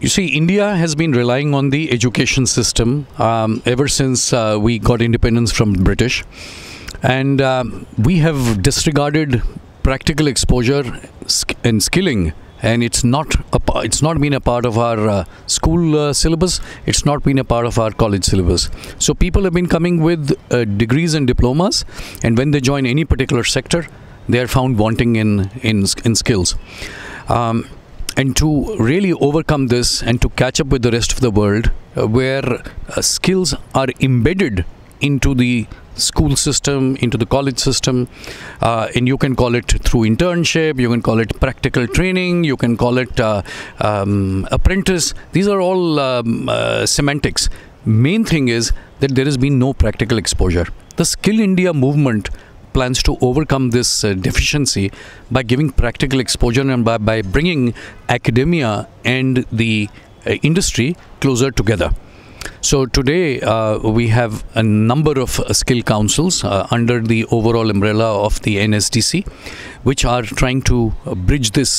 You see, India has been relying on the education system ever since we got independence from British, and we have disregarded practical exposure and skilling. And it's not been a part of our school syllabus. It's not been a part of our college syllabus. So people have been coming with degrees and diplomas, and when they join any particular sector, they are found wanting in skills. And to really overcome this and to catch up with the rest of the world, where skills are embedded into the school system, into the college system, and you can call it through internship, you can call it practical training, you can call it apprentice. These are all semantics. Main thing is that there has been no practical exposure. The Skill India movement plans to overcome this deficiency by giving practical exposure and by bringing academia and the industry closer together. So today we have a number of skill councils under the overall umbrella of the NSDC, which are trying to bridge this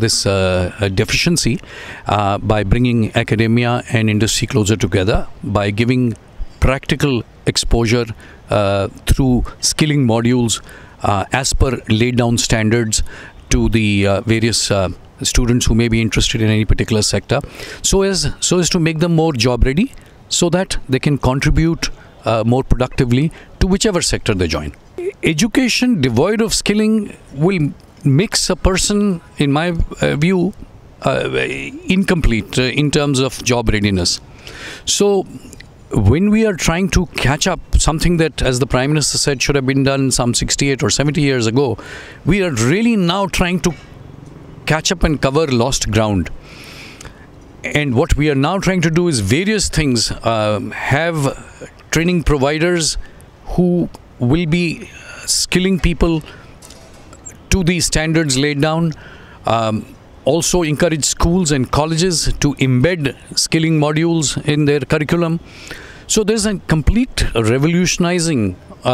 deficiency by bringing academia and industry closer together, by giving practical exposure through skilling modules as per laid down standards to the various students who may be interested in any particular sector, so as to make them more job ready, so that they can contribute more productively to whichever sector they join. Education devoid of skilling will makes a person, in my view, incomplete in terms of job readiness. So when we are trying to catch up something that, as the Prime Minister said, should have been done some 68 or 70 years ago, we are really now trying to catch up and cover lost ground. And what we are now trying to do is various things. Have training providers who will be skilling people to the standards laid down. Also encourage schools and colleges to embed skilling modules in their curriculum. So there's a complete revolutionizing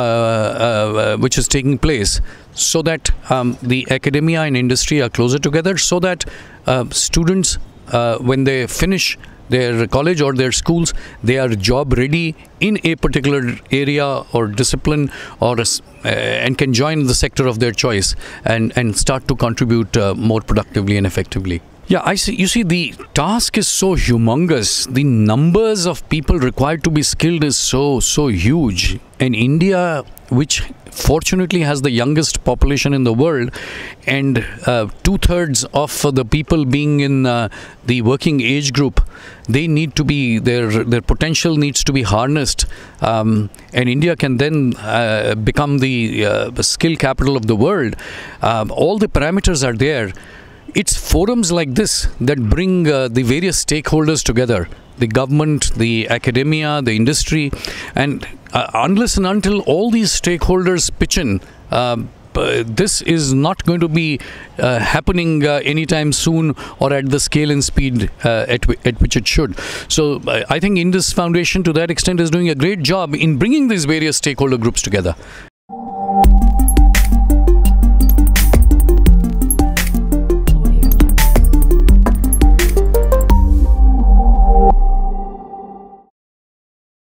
which is taking place, so that the academia and industry are closer together, so that students, when they finish their college or their schools, they are job ready in a particular area or discipline, or and can join the sector of their choice and start to contribute more productively and effectively. Yeah, I see. You see, the task is so humongous. The numbers of people required to be skilled is so huge. And India, which fortunately has the youngest population in the world, and 2/3 of the people being in the working age group, they need to be, their potential needs to be harnessed, and India can then become the skill capital of the world. All the parameters are there. It's forums like this that bring the various stakeholders together, the government, the academia, the industry, and unless and until all these stakeholders pitch in, this is not going to be happening anytime soon, or at the scale and speed at which it should. So I think Indus Foundation, to that extent, is doing a great job in bringing these various stakeholder groups together.